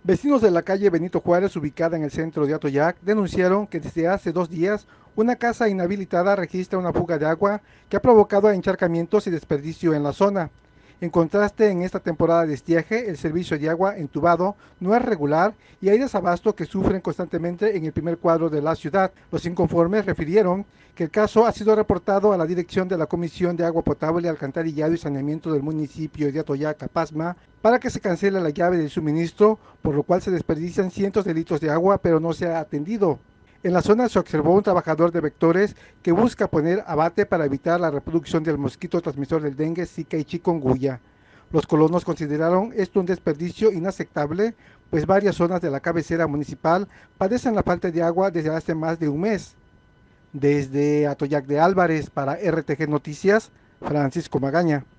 Vecinos de la calle Benito Juárez, ubicada en el centro de Atoyac, denunciaron que desde hace 2 días una casa inhabilitada registra una fuga de agua que ha provocado encharcamientos y desperdicio en la zona. En contraste, en esta temporada de estiaje, el servicio de agua entubado no es regular y hay desabasto que sufren constantemente en el primer cuadro de la ciudad. Los inconformes refirieron que el caso ha sido reportado a la dirección de la Comisión de Agua Potable, Alcantarillado y Saneamiento del municipio de Atoyac, Pasma, para que se cancele la llave del suministro, por lo cual se desperdician cientos de litros de agua, pero no se ha atendido. En la zona se observó un trabajador de vectores que busca poner abate para evitar la reproducción del mosquito transmisor del dengue, zika y chikungunya. Los colonos consideraron esto un desperdicio inaceptable, pues varias zonas de la cabecera municipal padecen la falta de agua desde hace más de un mes. Desde Atoyac de Álvarez para RTG Noticias, Francisco Magaña.